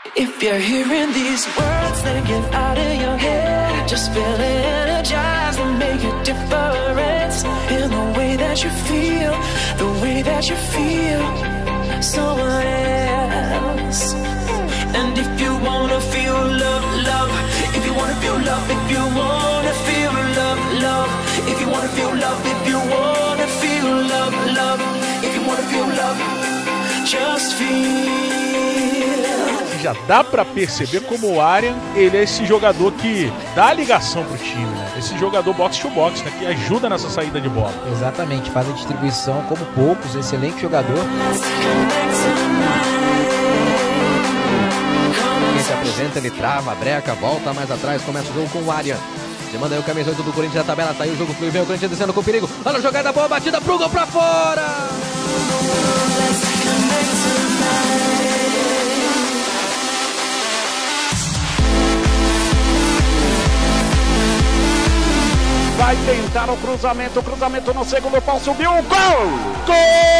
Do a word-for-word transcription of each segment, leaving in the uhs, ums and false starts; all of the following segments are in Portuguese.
If you're hearing these words, then get out of your head. Just feel energized and make a difference in the way that you feel, the way that you feel someone else. And if you wanna feel love, love, if you wanna feel love, if you wanna feel love, love, if you wanna feel love, if you wanna feel love, love, if you wanna feel love, just feel. Já dá pra perceber como o Arian, ele é esse jogador que dá a ligação pro time, né? Esse jogador box to box, né? Que ajuda nessa saída de bola. Exatamente, faz a distribuição como poucos, excelente jogador. Quem se apresenta, ele trava, a breca, volta mais atrás, começa o jogo com o Arian. Você manda aí o camisa oito do Corinthians na tabela, tá aí o jogo flui, vem o Corinthians descendo com perigo. Olha a jogada boa, batida pro gol pra fora! Vai tentar o cruzamento, o cruzamento no segundo pau, subiu o gol! Gol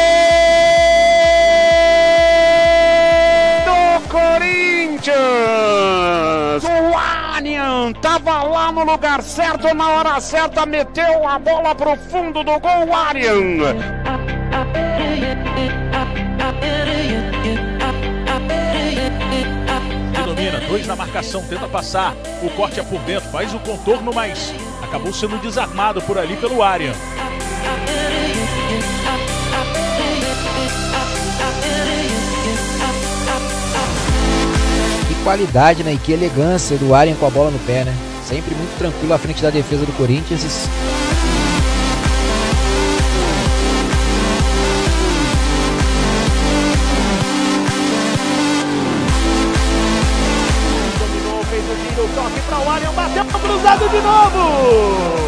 do Corinthians! O Arian tava lá no lugar certo, na hora certa, meteu a bola pro fundo do gol, o Arian! Ele domina, dois na marcação, tenta passar, o corte é por dentro, faz o contorno, mas acabou sendo desarmado por ali pelo Arian. Que qualidade, né? E que elegância do Arian com a bola no pé, né? Sempre muito tranquilo à frente da defesa do Corinthians. Dominou, fez o giro, toque para o Arian, bateu cruzado de novo!